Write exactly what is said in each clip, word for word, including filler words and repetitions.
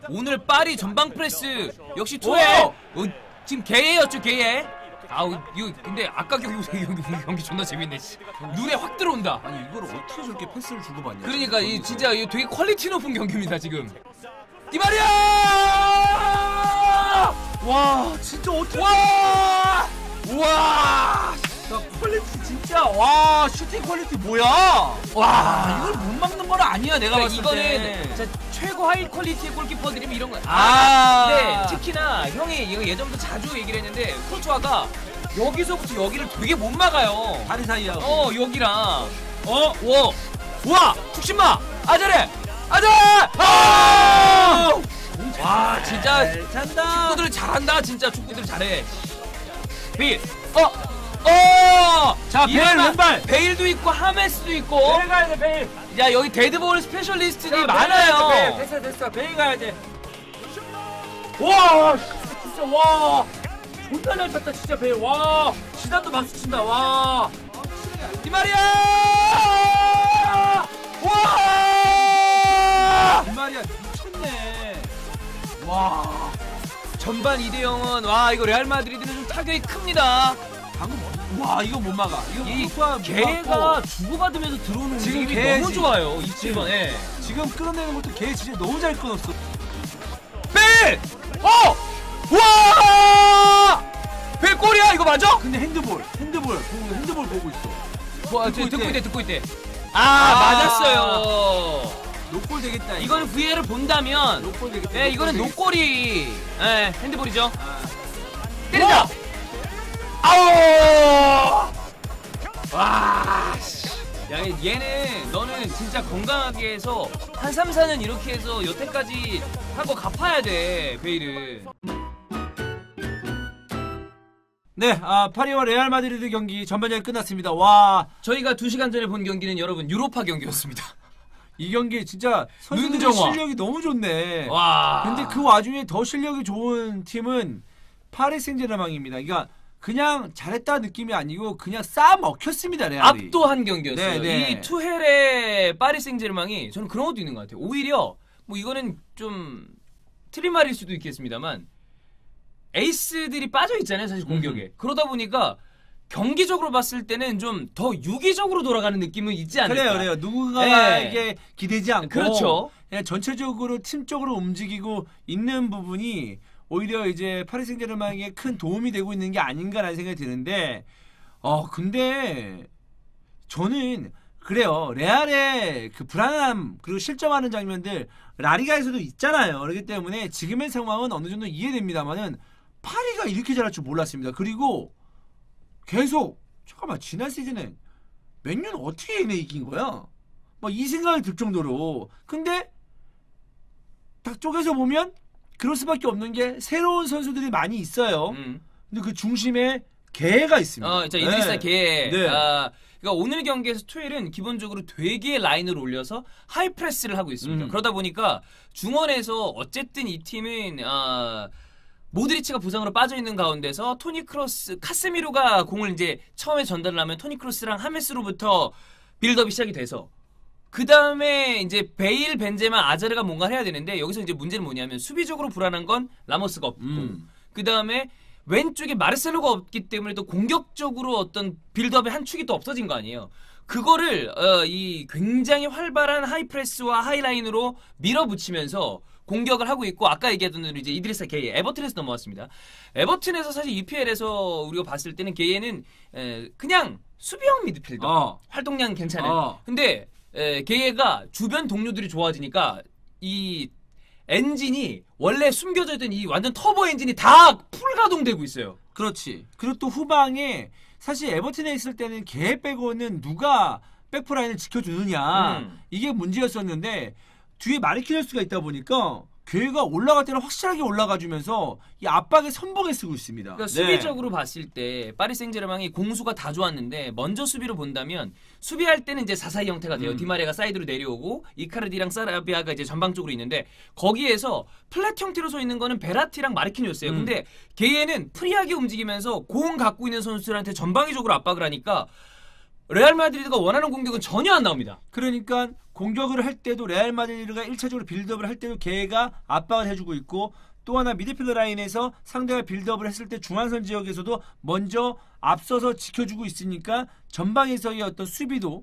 오늘 파리 전방 프레스 역시 투에 어, 지금 개예였죠 개예. 아우 이거 근데 아까 경기 경기 존나 재밌네. 눈에 확 들어온다. 아니 이걸 어떻게 저렇게 패스를 주고받냐. 그러니까 이 진짜 이 되게 퀄리티 높은 경기입니다 지금. 디마리아! 와 진짜 어떻게? 와! 와! 야, 퀄리티 진짜 와 슈팅 퀄리티 뭐야? 와 이걸 못 막는 건 아니야 내가 그러니까 봤을 때. 이거는 진짜 최고 하이 퀄리티의 골키퍼들이면 이런 거. 아, 네 특히나 형이 이거 예전부터 자주 얘기를 했는데 코르투아가 여기서부터 여기를 되게 못 막아요. 다리 사이하고. 어 여기랑 어 와 와 축신마 아자레 아자 아! 와 진짜 잔다. 축구들 잘한다 진짜 축구들 잘해. 베일 어 어! 자, 베일 왼발! 베일도 있고 하메스도 있고. 베일 가야 돼, 베일! 야, 여기 데드볼 스페셜리스트들이 야, 많아요. 베일, 됐어, 됐어. 베일 가야 돼. 와, 진짜, 와. 존나 잘 쳤다, 진짜, 베일. 와. 지단도 박수 친다, 와. 디마리아! 와! 디마리아 미쳤네. 와. 전반 이 대 영은, 와, 이거 레알 마드리드는 좀 타격이 큽니다. 방금 와 이거 못 막아. 이거 이 개가 주고받으면서 들어오는 지금 움직임이 개 너무 좋아요. 이칠 번에 지금 끌어내는 것도 개 진짜 너무 잘 끊었어. 벨! 어! 와! 벨 골이야 이거 맞아? 근데 핸드볼, 핸드볼 보고 핸드볼 보고 있어. 와, 듣고 듣고 있대. 있대, 듣고 있대. 아, 아 맞았어요. 노골 되겠다. 이거. 이거는 브이알을 본다면, 노골 되겠다. 예, 이거는 노골 노골이, 예, 핸드볼이죠. 아. 때린다. 아우! 와, 씨. 야, 얘는 너는 진짜 건강하게 해서 한 삼, 사 년 이렇게 해서 여태까지 한 거 갚아야 돼, 베일은. 네, 아 파리와 레알 마드리드 경기 전반전이 끝났습니다. 와, 저희가 두 시간 전에 본 경기는 여러분 유로파 경기였습니다. 이 경기 진짜 선수들의 눈정화. 실력이 너무 좋네. 와. 근데 그 와중에 더 실력이 좋은 팀은 파리 생제르맹입니다. 그러니까 그냥 잘했다 느낌이 아니고 그냥 싸 먹혔습니다, 레알이. 압도한 경기였어요. 네, 네. 이 투헬의 파리 생제르맹이 저는 그런 것도 있는 것 같아요. 오히려 뭐 이거는 좀 틀린 말일 수도 있겠습니다만 에이스들이 빠져 있잖아요, 사실 공격에. 음. 그러다 보니까 경기적으로 봤을 때는 좀 더 유기적으로 돌아가는 느낌은 있지 않을까. 그래요, 그래요. 누군가에게 네. 기대지 않고 그렇죠. 그냥 전체적으로 팀적으로 움직이고 있는 부분이 오히려 이제 파리 생제르맹에 큰 도움이 되고 있는 게 아닌가라는 생각이 드는데, 어 근데 저는 그래요. 레알의 그 불안함 그리고 실점하는 장면들 라리가에서도 있잖아요. 그렇기 때문에 지금의 상황은 어느 정도 이해됩니다만은 파리가 이렇게 잘할 줄 몰랐습니다. 그리고 계속 잠깐만 지난 시즌에 맨유는 어떻게 얘네 이긴 거야? 막 이 생각이 들 정도로. 근데 딱 쪼개서 보면 그럴 수밖에 없는 게 새로운 선수들이 많이 있어요. 음. 근데 그 중심에 개가 있습니다. 어, 자 이드리사 네. 개. 네. 아, 그러니까 오늘 경기에서 투엘은 기본적으로 되게 라인을 올려서 하이 프레스를 하고 있습니다. 음. 그러다 보니까 중원에서 어쨌든 이 팀은 아, 모드리치가 부상으로 빠져 있는 가운데서 토니 크로스, 카세미로가 공을 이제 처음에 전달을 하면 토니 크로스랑 하메스로부터 빌드업이 시작이 돼서 그 다음에 이제 베일, 벤제마, 아자르가 뭔가 해야 되는데 여기서 이제 문제는 뭐냐면 수비적으로 불안한 건 라모스가 없고 음. 그 다음에 왼쪽에 마르셀로가 없기 때문에 또 공격적으로 어떤 빌드업의 한 축이 또 없어진 거 아니에요. 그거를 어, 이 굉장히 활발한 하이프레스와 하이라인으로 밀어붙이면서 공격을 하고 있고 아까 얘기했던 대로 이제 이드리사 게이 에버튼에서 넘어왔습니다. 에버튼에서 사실 이피엘에서 우리가 봤을 때는 게이는 에, 그냥 수비형 미드필더 어. 활동량 괜찮은 어. 근데 에, 게이가 주변 동료들이 좋아지니까 이 엔진이 원래 숨겨져 있던 이 완전 터보 엔진이 다 풀가동되고 있어요. 그렇지. 그리고 또 후방에 사실 에버튼에 있을 때는 걔 빼고는 누가 백프라인을 지켜주느냐 음. 이게 문제였었는데 뒤에 마리키네스가 있다 보니까 걔가 올라갈 때는 확실하게 올라가주면서 이 압박에 선봉에 쓰고 있습니다. 그러니까 네. 수비적으로 봤을 때 파리 생제르맹이 공수가 다 좋았는데 먼저 수비로 본다면 수비할 때는 이제 사사이 형태가 돼요. 음. 디마리아가 사이드로 내려오고 이카르디랑 사라비아가 이제 전방 쪽으로 있는데 거기에서 플랫 형태로 서 있는 거는 베라티랑 마르키뉴스예요. 음. 근데 걔는 프리하게 움직이면서 공 갖고 있는 선수들한테 전방위적으로 압박을 하니까 레알 마드리드가 원하는 공격은 전혀 안 나옵니다. 그러니까 공격을 할 때도 레알 마드리드가 일 차적으로 빌드업을 할 때도 걔가 압박을 해주고 있고 또 하나 미드필더 라인에서 상대가 빌드업을 했을 때 중앙선 지역에서도 먼저 앞서서 지켜주고 있으니까 전방에서의 어떤 수비도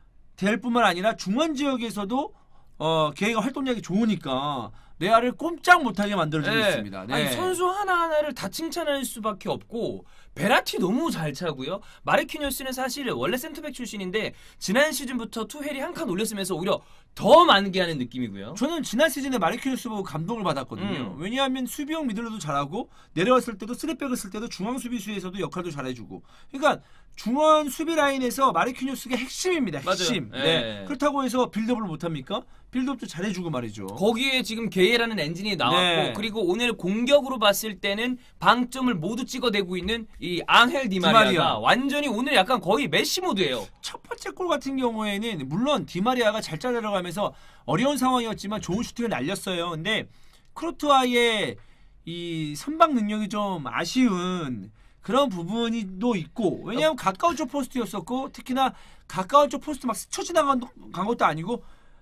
될 뿐만 아니라 중원 지역에서도 어, 걔가 활동량이 좋으니까 레알을 꼼짝 못하게 만들어주고 네. 있습니다. 네. 아니, 선수 하나하나를 다 칭찬할 수밖에 없고 베라티 너무 잘 차고요. 마르키뉴스는 사실 원래 센터백 출신인데 지난 시즌부터 투헬이 한 칸 올렸으면서 오히려 더 만개하는 느낌이고요. 저는 지난 시즌에 마르키뉴스 보고 감동을 받았거든요. 음. 왜냐하면 수비형 미들로도 잘하고 내려왔을 때도 쓰리백을 쓸 때도 중앙 수비수에서도 역할도 잘해주고 그러니까 중원 수비 라인에서 마르키뉴스가 핵심입니다. 핵심. 맞아요. 네. 네. 그렇다고 해서 빌드업을 못합니까? 빌드업도 잘해주고 말이죠. 거기에 지금 게이라는 엔진이 나왔고 네. 그리고 오늘 공격으로 봤을 때는 방점을 모두 찍어내고 있는 이 앙헬 디마리아가 디마리아. 완전히 오늘 약간 거의 메시 모드예요. 첫 번째 골 같은 경우에는 물론 디마리아가 잘 짜내려가면서 어려운 상황이었지만 좋은 슈팅을 날렸어요. 근데 크로트와의 이 선방 능력이 좀 아쉬운 그런 부분이 또 있고 왜냐하면 가까운 쪽 포스트였었고 특히나 가까운 쪽 포스트 막 스쳐 지나간 간 것도 아니고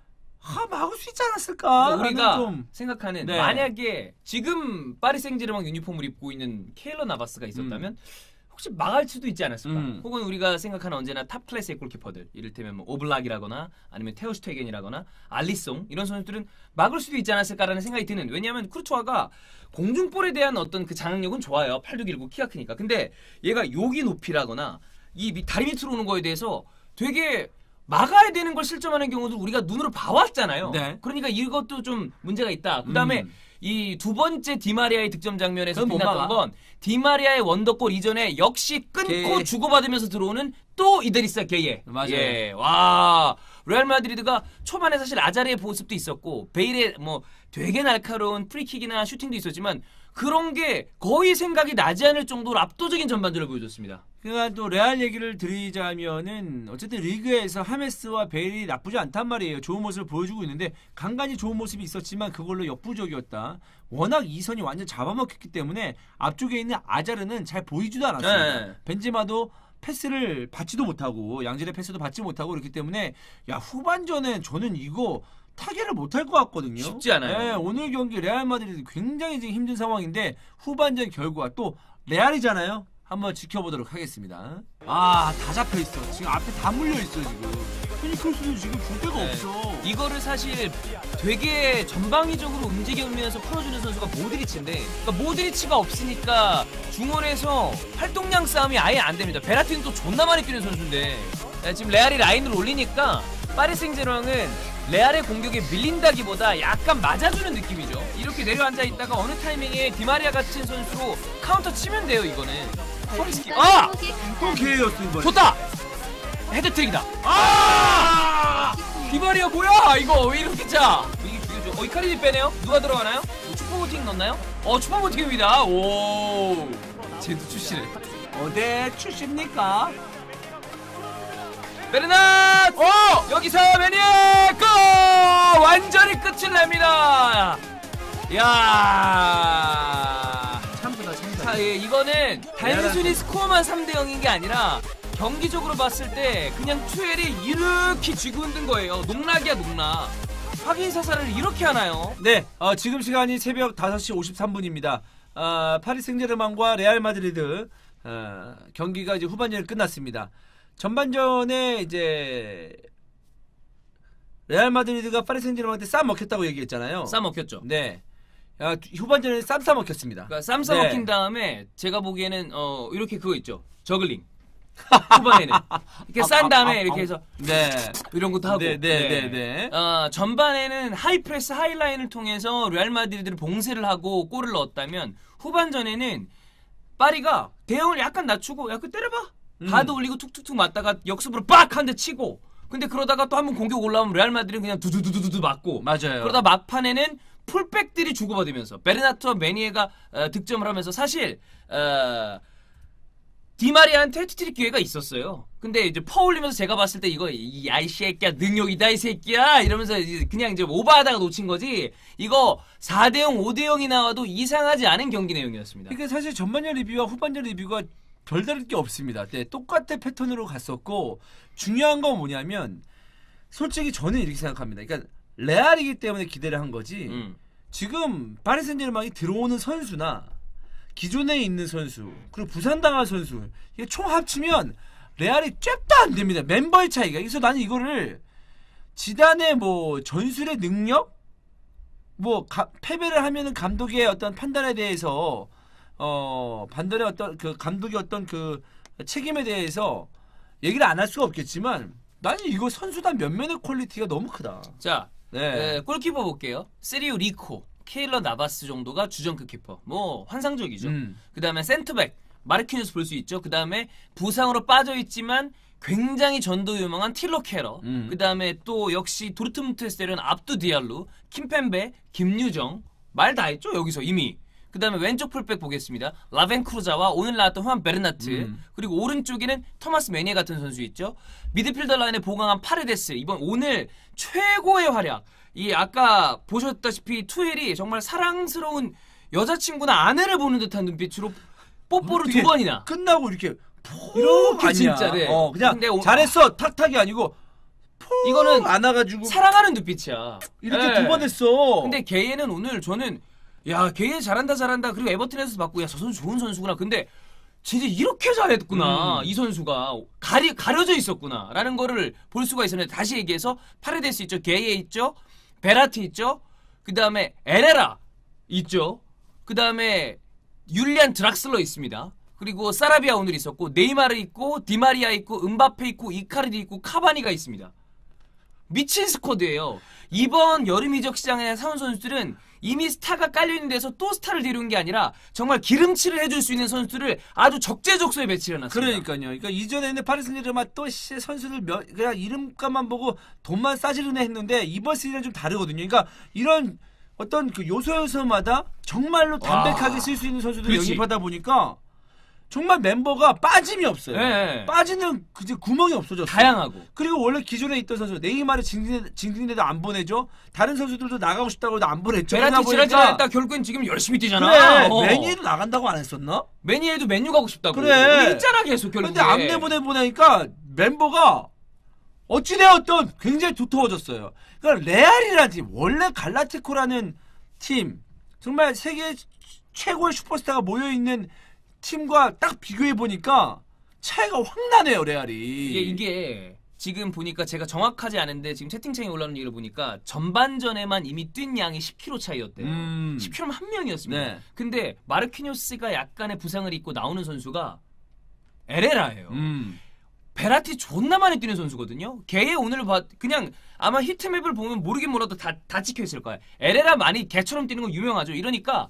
아 막을 수 있지 않았을까? 우리가 좀 생각하는 네. 만약에 지금 파리 생제르맹 유니폼을 입고 있는 케일러 나바스가 있었다면 음. 혹시 막을 수도 있지 않았을까? 음. 혹은 우리가 생각하는 언제나 탑 클래스의 골키퍼들 이를테면 뭐 오블락이라거나 아니면 테오슈테겐이라거나 알리송 이런 선수들은 막을 수도 있지 않았을까라는 생각이 드는 왜냐하면 쿠르투아가 공중볼에 대한 어떤 그 장악력은 좋아요. 팔육일구 키가 크니까. 근데 얘가 여기 높이라거나 이 미- 다리 밑으로 오는 거에 대해서 되게 막아야 되는 걸 실점하는 경우도 우리가 눈으로 봐왔잖아요. 네. 그러니까 이것도 좀 문제가 있다. 그 다음에 음. 이 두 번째 디마리아의 득점 장면에서 그건 못 빛났던 막아. 건 디마리아의 원더골 이전에 역시 끊고 게. 주고받으면서 들어오는 또 이드리사 게예. 맞아요. 예. 와. 레알 마드리드가 초반에 사실 아자르의 모습도 있었고 베일의 뭐 되게 날카로운 프리킥이나 슈팅도 있었지만 그런 게 거의 생각이 나지 않을 정도로 압도적인 전반전을 보여줬습니다. 그러니까 또 레알 얘기를 드리자면은 어쨌든 리그에서 하메스와 베일이 나쁘지 않단 말이에요. 좋은 모습을 보여주고 있는데 간간히 좋은 모습이 있었지만 그걸로 역부족이었다. 워낙 이선이 완전 잡아먹혔기 때문에 앞쪽에 있는 아자르는 잘 보이지도 않았습니다. 네. 벤제마도 패스를 받지도 못하고 양질의 패스도 받지 못하고 그렇기 때문에 야 후반전에 저는 이거 타개를 못할 것 같거든요. 쉽지 않아요. 네, 오늘 경기 레알 마드리드 굉장히 지금 힘든 상황인데 후반전 결과 또 레알이잖아요. 한번 지켜보도록 하겠습니다. 아, 다 잡혀 있어. 지금 앞에 다 물려 있어 지금. 페니크로스도 지금 줄 데가 네. 없어. 이거를 사실 되게 전방위적으로 움직이면서 풀어주는 선수가 모드리치인데 그러니까 모드리치가 없으니까 중원에서 활동량 싸움이 아예 안 됩니다. 베라티는 또 존나 많이 뛰는 선수인데 네, 지금 레알이 라인을 올리니까 파리 생제르맹은 레알의 공격에 밀린다기보다 약간 맞아주는 느낌이죠. 이렇게 내려앉아 있다가 어느 타이밍에 디마리아 같은 선수로 카운터 치면 돼요. 이거는 홈스키 아! 또 기회였어 이번. 좋다! 헤드트릭이다. 아! 디마리아 뭐야? 이거 왜 이렇게 짜? 이게 죽여줘. 어, 이카리디 빼네요? 누가 들어가나요? 뭐 추퍼모팅 넣나요? 어, 추퍼모팅입니다. 오. 쟤도 출시네. 어디 출십니까? 베르낫! 어! 여기서 매니아 골! 완전히 끝을 냅니다. 야 참다 참다. 자, 예, 이거는 단순히 스코어만 삼 대 영인 게 아니라 경기적으로 봤을 때 그냥 투엘이 이렇게 쥐고 흔든 거예요. 농락이야 농락. 확인 사살을 이렇게 하나요? 네, 어, 지금 시간이 새벽 다섯 시 오십삼 분입니다. 어, 파리 생제르맹과 레알 마드리드 어, 경기가 이제 후반전에 끝났습니다. 전반전에 이제 레알 마드리드가 파리 생제르맹한테 쌈 먹혔다고 얘기했잖아요. 싸 먹혔죠. 네, 야, 후반전에 쌈 싸 먹혔습니다. 그러니까 쌈 싸 네. 먹힌 다음에 제가 보기에는 어 이렇게 그거 있죠. 저글링. 후반에는 이렇게 싼 다음에 이렇게 해서 네, 이런 것도 하고. 네, 네, 네, 네. 어, 전반에는 하이프레스 하이라인을 통해서 레알 마드리드를 봉쇄를 하고 골을 넣었다면 후반전에는 파리가 대형을 약간 낮추고 약간 때려봐. 음. 가드 올리고 툭툭툭 맞다가 역습으로 빡 한 대 치고. 근데 그러다가 또 한 번 공격 올라오면 레알 마드리드는 그냥 두두두두두 맞고. 맞아요. 그러다 막판에는 풀백들이 주고받으면서 베르나토와 메니에가 어, 득점을 하면서 사실 어, 디마리아한테 헤트트릭 기회가 있었어요. 근데 이제 퍼올리면서 제가 봤을 때 이거 야 이 새끼야 능력이다 이 새끼야 이러면서 이제 그냥 이제 오버하다가 놓친 거지. 이거 사 대 영 오 대 영이 나와도 이상하지 않은 경기 내용이었습니다. 그러니까 사실 전반전 리뷰와 후반전 리뷰가 별다를 게 없습니다. 네, 똑같은 패턴으로 갔었고 중요한 건 뭐냐면 솔직히 저는 이렇게 생각합니다. 그러니까 레알이기 때문에 기대를 한 거지. 음. 지금 파리 생제르맹이 들어오는 선수나 기존에 있는 선수 그리고 부산당한 선수 이게 총 합치면 레알이 쬐도 안 됩니다. 멤버의 차이가. 그래서 나는 이거를 지단의 뭐 전술의 능력, 뭐 가, 패배를 하면은 감독의 어떤 판단에 대해서 어 반대의 어떤 그 감독의 어떤 그 책임에 대해서 얘기를 안 할 수가 없겠지만 나는 이거 선수단 면면의 퀄리티가 너무 크다. 자, 네. 네, 골키퍼 볼게요. 세리오 리코, 케일러 나바스 정도가 주전급 키퍼. 뭐 환상적이죠. 음. 그 다음에 센터백 마르키뉴스 볼 수 있죠. 그 다음에 부상으로 빠져 있지만 굉장히 전도 유망한 틸러 캐러. 음. 그 다음에 또 역시 도르트문트에서 때려온 압두 디알루, 킴펜베, 김유정 말 다 했죠 여기서 이미. 그 다음에 왼쪽 풀백 보겠습니다. 라벤크루자와 오늘 나왔던 후안 베르나트. 음. 그리고 오른쪽에는 토마스 메니에 같은 선수 있죠. 미드필더 라인에 보강한 파레데스. 이번 오늘 최고의 활약. 이 아까 보셨다시피 투엘이 정말 사랑스러운 여자친구나 아내를 보는 듯한 눈빛으로 뽀뽀를 두 번이나. 끝나고 이렇게 이렇게 아니야. 진짜 네. 어, 그냥 근데 오- 잘했어 탁탁이 아니고 이거는 안아가지고 사랑하는 눈빛이야. 이렇게 네. 두 번 했어. 근데 게이는 오늘 저는 야 게이 잘한다 잘한다 그리고 에버튼에서 봤고 야 저 선수 좋은 선수구나. 근데 진짜 이렇게 잘했구나. 음. 이 선수가 가리, 가려져 있었구나 라는 거를 볼 수가 있었는데 다시 얘기해서 파레데스 있죠. 게이에 있죠. 베라티 있죠. 그 다음에 에레라 있죠. 그 다음에 율리안 드락슬러 있습니다. 그리고 사라비아 오늘 있었고 네이마르 있고 디마리아 있고 음바페 있고 이카르디 있고 카바니가 있습니다. 미친 스쿼드예요. 이번 여름 이적 시장에 사온 선수들은 이미 스타가 깔려있는 데서 또 스타를 데려온 게 아니라 정말 기름칠을 해줄 수 있는 선수들을 아주 적재적소에 배치를 해놨습니다. 그러니까요. 그러니까 이전에는 파리 생제르맹 또 씨, 선수들 몇, 그냥 이름값만 보고 돈만 싸지르네 했는데 이번 시즌은 좀 다르거든요. 그러니까 이런 어떤 그 요소 요소마다 정말로 담백하게 쓸 수 있는 선수들 그렇지. 영입하다 보니까 정말 멤버가 빠짐이 없어요. 네. 빠지는 그제 구멍이 없어졌어요. 다양하고. 그리고 원래 기존에 있던 선수 네이마르 징징대도 안 보내죠. 다른 선수들도 나가고 싶다고 해도 안 보냈죠. 베라티 그러다 지랄지랄 보니까 했다 결국엔 지금 열심히 뛰잖아. 그래 어. 매니에도 나간다고 안 했었나? 매니에도 맨유 가고 싶다고. 그래. 우리 있잖아 계속 결국에. 근데 안 내보내 보내니까 멤버가 어찌되었던 굉장히 두터워졌어요. 그러니까 레알이라지 원래 갈라티코라는 팀 정말 세계 최고의 슈퍼스타가 모여 있는 팀과 딱 비교해 보니까 차이가 확 나네요 레알이. 이게, 이게 지금 보니까 제가 정확하지 않은데 지금 채팅창에 올라오는 얘기를 보니까 전반전에만 이미 뛴 양이 십 킬로그램 차이였대요. 음. 십 킬로그램 한 명이었습니다. 네. 근데 마르키뉴스가 약간의 부상을 입고 나오는 선수가 에레라예요. 음. 베라티 존나 많이 뛰는 선수거든요. 걔의 오늘 봐 그냥 아마 히트맵을 보면 모르긴 몰라도 다, 다 찍혀 있을 거야. 에레라 많이 개처럼 뛰는 거 유명하죠. 이러니까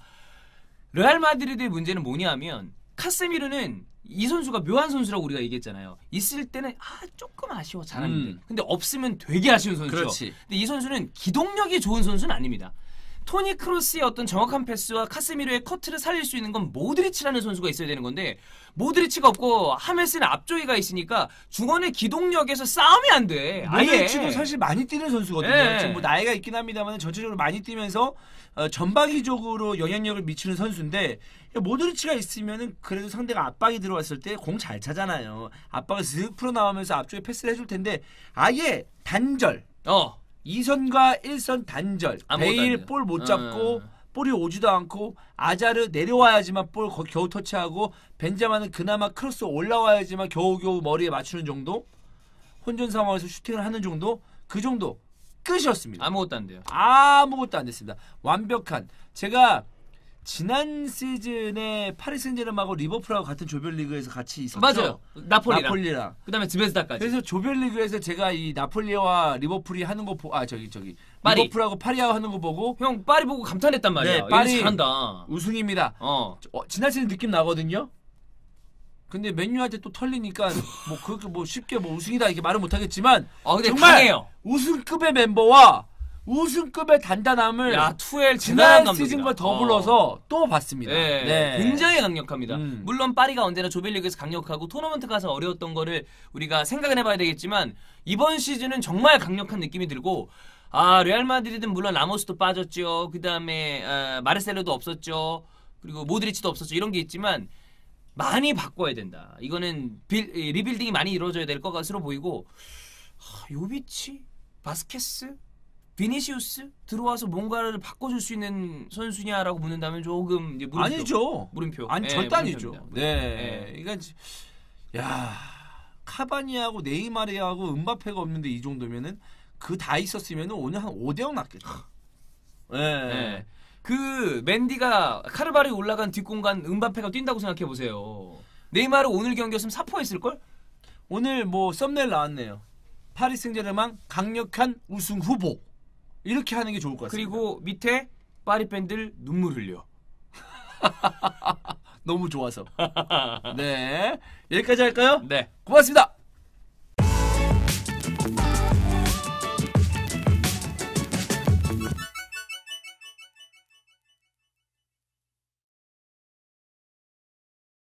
레알 마드리드의 문제는 뭐냐면 카세미르는 이 선수가 묘한 선수라고 우리가 얘기했잖아요. 있을 때는 아 조금 아쉬워 잘하는데. 음. 근데 없으면 되게 아쉬운 선수죠. 그렇지. 근데 이 선수는 기동력이 좋은 선수는 아닙니다. 토니 크로스의 어떤 정확한 패스와 카세미르의 커트를 살릴 수 있는 건 모드리치라는 선수가 있어야 되는 건데 모드리치가 없고 하메스는 앞쪽이가 있으니까 중원의 기동력에서 싸움이 안 돼. 아예. 모드리치도 사실 많이 뛰는 선수거든요. 네. 지금 뭐 나이가 있긴 합니다만 전체적으로 많이 뛰면서 어, 전방위적으로 영향력을 미치는 선수인데 모드리치가 있으면은 그래도 상대가 압박이 들어왔을 때 공 잘 차잖아요. 압박을 슥 풀어 나오면서 앞쪽에 패스를 해줄 텐데 아예 단절. 어. 이 선과 일 선 단절. 아무것도 안 베일 돼요. 볼 못 잡고 음. 볼이 오지도 않고 아자르 내려와야지만 볼 거- 겨우 터치하고 벤자마는 그나마 크로스 올라와야지만 겨우겨우 머리에 맞추는 정도. 혼전 상황에서 슈팅을 하는 정도. 그 정도 끝이었습니다. 아무것도 안 돼요. 아무것도 안 됐습니다. 완벽한. 제가 지난 시즌에 파리 생제르맹하고 리버풀하고 같은 조별리그에서 같이 있었죠. 맞아요. 나폴리랑. 나폴리랑. 그다음에 즈베즈다까지. 그래서 조별리그에서 제가 이 나폴리와 리버풀이 하는 거 보, 아 저기 저기 파리. 리버풀하고 파리하고 하는 거 보고 형 파리 보고 감탄했단 말이야. 네, 얘네 파리. 잘한다. 우승입니다. 어. 어, 지난 시즌 느낌 나거든요. 근데 맨유한테 또 털리니까 뭐 그렇게 뭐 쉽게 뭐 우승이다 이렇게 말은 못하겠지만 아 근데 정말 강해요. 우승급의 멤버와 우승급의 단단함을 야 투엘 대단한 지난 감독이다. 시즌과 어. 더불어서 또 봤습니다. 네, 네. 굉장히 강력합니다. 음. 물론 파리가 언제나 조별리그에서 강력하고 토너먼트 가서 어려웠던 거를 우리가 생각은 해봐야 되겠지만 이번 시즌은 정말 강력한 느낌이 들고 아 레알 마드리드는 물론 라모스도 빠졌죠. 그 다음에 어, 마르셀로도 없었죠. 그리고 모드리치도 없었죠. 이런 게 있지만 많이 바꿔야 된다. 이거는 빌, 리빌딩이 많이 이루어져야 될 것 같으로 보이고 하, 요비치, 바스케스, 비니시우스 들어와서 뭔가를 바꿔줄 수 있는 선수냐라고 묻는다면 조금 이제 물음표. 아니죠. 물음표. 아니 네, 절대 아니죠. 물음표입니다. 네. 네. 그러니까 야 카바니하고 네이마르하고 은바페가 없는데 이 정도면은 그 다 있었으면 오늘 한 오 대 영 났겠죠. 네. 네. 그 맨디가 카르바르에 올라간 뒷공간 은바페가 뛴다고 생각해 보세요. 네이마르 오늘 경기였으면 사포했을 걸? 오늘 뭐 썸네일 나왔네요. 파리 생제르맹 강력한 우승 후보. 이렇게 하는 게 좋을 것 같습니다. 그리고 밑에 파리 팬들 눈물 흘려. 너무 좋아서. 네. 여기까지 할까요? 네. 고맙습니다.